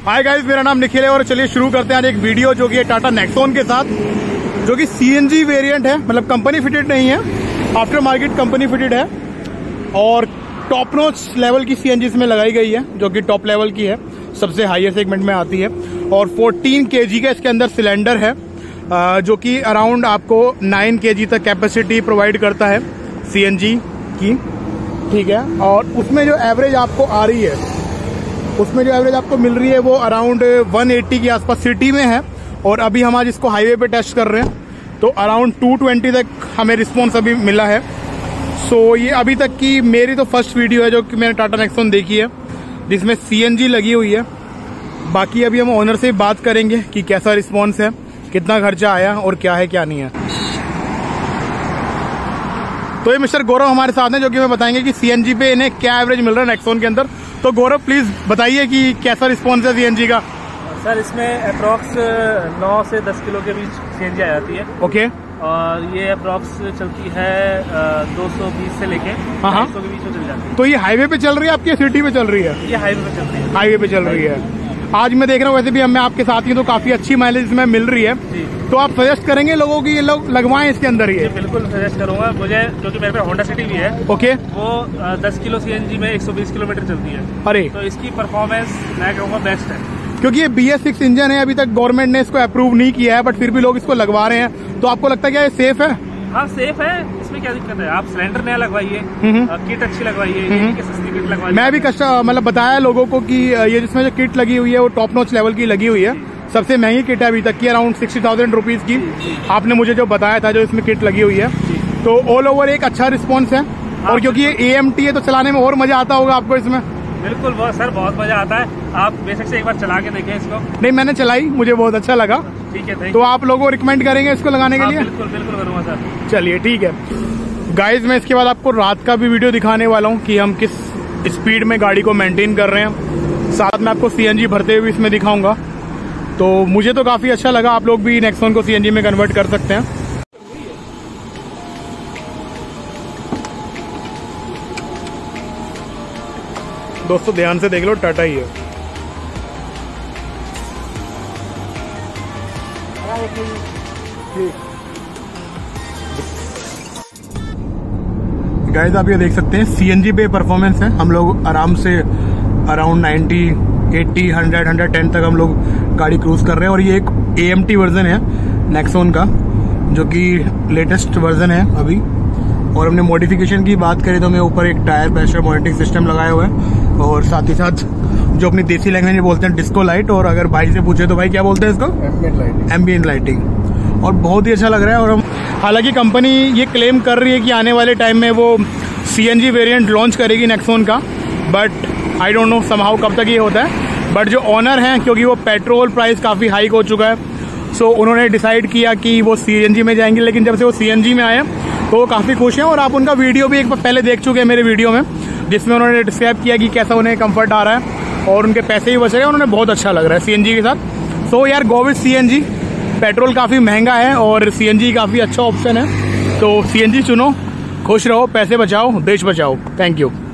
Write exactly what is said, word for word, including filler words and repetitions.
Hi guys, मेरा नाम निखिल है और चलिए शुरू करते हैं आज एक वीडियो जो कि है टाटा नेक्सॉन के साथ, जो कि सीएनजी वेरिएंट है। मतलब कंपनी फिटेड नहीं है, आफ्टर मार्केट कंपनी फिटेड है और टॉप नॉच लेवल की सीएनजी इसमें लगाई गई है, जो कि टॉप लेवल की है, सबसे हाईएस्ट सेगमेंट में आती है। और चौदह केजी का इसके अंदर सिलेंडर है, जो कि अराउंड आपको नौ केजी तक कैपेसिटी प्रोवाइड करता है सीएनजी की, ठीक है। और उसमें जो एवरेज आपको आ रही है, उसमें जो एवरेज आपको मिल रही है वो अराउंड एक सौ अस्सी के आसपास सिटी में है। और अभी हम आज इसको हाईवे पे टेस्ट कर रहे हैं, तो अराउंड दो सौ बीस तक हमें रिस्पॉन्स अभी मिला है। सो ये अभी तक की मेरी तो फर्स्ट वीडियो है जो कि मैंने टाटा नेक्सॉन देखी है जिसमें सीएनजी लगी हुई है। बाकी अभी हम ओनर से बात करेंगे कि कैसा रिस्पॉन्स है, कितना खर्चा आया और क्या है क्या नहीं है। तो ये मिस्टर गौरव हमारे साथ हैं, जो कि हमें बताएंगे कि सीएनजी पे इन्हें क्या एवरेज मिल रहा है नेक्सॉन के अंदर। तो गौरव प्लीज बताइए कि कैसा रिस्पॉन्स है सीएनजी का। सर इसमें अप्रॉक्स नौ से दस किलो के बीच सीएनजी आ जाती है। ओके। और ये अप्रॉक्स चलती है दो सौ बीस से लेके हाँ सौ के बीच में चल जाती है। तो ये हाईवे पे चल रही है आपकी, सिटी पे चल रही है? ये हाईवे पे चल रही है। हाईवे पे चल रही है। आज मैं देख रहा हूँ, वैसे भी मैं आपके साथ ही तो काफी अच्छी माइलेज इसमें मिल रही है, तो आप सजेस्ट करेंगे लोगों की ये लोग लगवाएं इसके अंदर ही? बिल्कुल सजेस्ट करूंगा मुझे, क्योंकि मेरे पे होंडा सिटी भी है। ओके। वो दस किलो सीएनजी में एक सौ बीस किलोमीटर चलती है। अरे, तो इसकी परफॉर्मेंस मैं कहूँगा बेस्ट है, क्योंकि ये बी एस सिक्स इंजन है। अभी तक गवर्नमेंट ने इसको अप्रूव नहीं किया है, बट फिर भी लोग इसको लगवा रहे हैं। तो आपको लगता है क्या ये सेफ है? हाँ सेफ है, इसमें क्या दिक्कत है। आप सिलेंडर नया लगवाइए, किट अच्छी लगवाइए, सस्ती किट लगवाइए। मैं भी कष्ट मतलब बताया लोगों को कि ये जिसमें जो किट लगी हुई है वो टॉप नॉच लेवल की लगी हुई है, सबसे महंगी किट है अभी तक की, अराउंड सिक्सटी थाउजेंड रुपीज की आपने मुझे जो बताया था, जो इसमें किट लगी हुई है। तो ऑल ओवर एक अच्छा रिस्पॉन्स है। और क्योंकि ये ए एम टी है तो चलाने में और मजा आता होगा आपको इसमें। बिल्कुल बहुत सर, बहुत मजा आता है। आप बेशक से एक बार चला के देखें इसको। नहीं, मैंने चलाई, मुझे बहुत अच्छा लगा। ठीक है, तो आप लोगों को रिकमेंड करेंगे इसको लगाने के लिए? बिल्कुल बिल्कुल करूँगा सर। चलिए ठीक है गाइज, मैं इसके बाद आपको रात का भी वीडियो दिखाने वाला हूँ कि हम किस स्पीड में गाड़ी को मेंटेन कर रहे हैं। साथ में आपको सीएनजी भरते हुए इसमें दिखाऊंगा। तो मुझे तो काफी अच्छा लगा। आप लोग भी नेक्सॉन को सीएनजी में कन्वर्ट कर सकते हैं। दोस्तों ध्यान से देख लो, टाटा ही है। गाइस आप ये देख सकते हैं सीएनजी पे परफॉर्मेंस है। हम लोग आराम से around ninety, eighty, hundred, hundred ten तक हम लोग गाड़ी क्रूज कर रहे हैं। और ये एक एएमटी वर्जन है नेक्सॉन का, जो कि लेटेस्ट वर्जन है अभी। और हमने मॉडिफिकेशन की बात करें तो हमें ऊपर एक टायर प्रेशर मॉनिटरिंग सिस्टम लगाया हुआ है, और साथ ही साथ जो अपनी देसी लैंग्वेज में बोलते हैं डिस्को लाइट। और अगर भाई से पूछे तो भाई क्या बोलते हैं इसको? Ambient lighting. Ambient lighting. और बहुत ही अच्छा लग रहा है। और हम हालांकि कंपनी ये क्लेम कर रही है कि आने वाले टाइम में वो सीएनजी वेरिएंट लॉन्च करेगी नेक्सॉन का, but I don't know somehow कब तक ये होता है। बट जो ऑनर हैं, क्योंकि वो पेट्रोल प्राइस काफी हाइक हो चुका है, सो उन्होंने डिसाइड किया कि वो सीएनजी में जाएंगे। लेकिन जब से वो सीएनजी में आए तो वो काफी खुश हैं। और आप उनका वीडियो भी एक पहले देख चुके हैं मेरे वीडियो में, जिसमें उन्होंने डिस्क्राइब किया कि कैसा उन्हें कंफर्ट आ रहा है और उनके पैसे भी बच रहे हैं। उन्होंने बहुत अच्छा लग रहा है सीएनजी के साथ। सो यार गो विद सीएनजी। पेट्रोल काफी महंगा है और सीएनजी काफी अच्छा ऑप्शन है, तो सीएनजी चुनो। खुश रहो, पैसे बचाओ, देश बचाओ। Thank you.